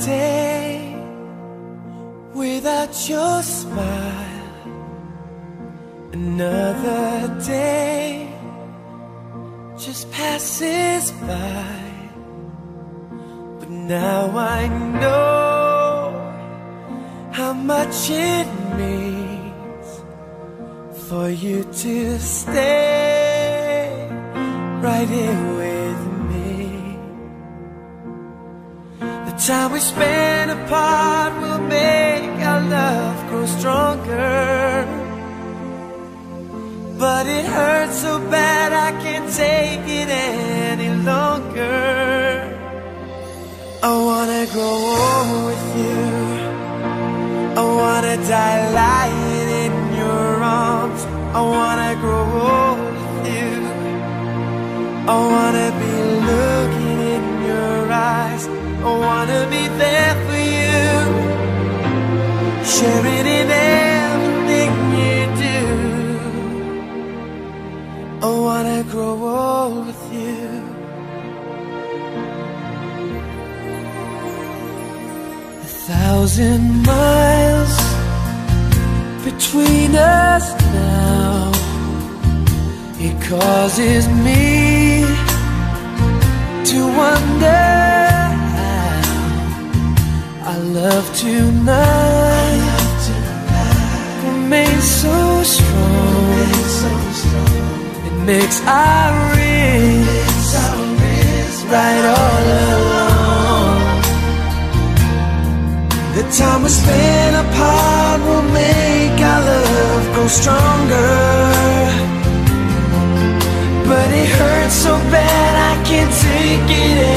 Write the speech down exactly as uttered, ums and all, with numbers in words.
day without your smile, another day just passes by. But now I know how much it means for you to stay right here with me. The time we spend apart will make our love grow stronger, but it hurts so bad I can't take it any longer. I wanna grow old with you, I wanna die lying in your arms. I wanna grow old with you, I wanna be looking in your eyes. I wanna be there for you, sharing in everything you do. I wanna grow old with you. A thousand miles between us now, it causes me to wonder how our love tonight remains so strong. It makes our wrists right all along. The time we spend apart will make our love grow stronger, but it hurts so bad I can't take it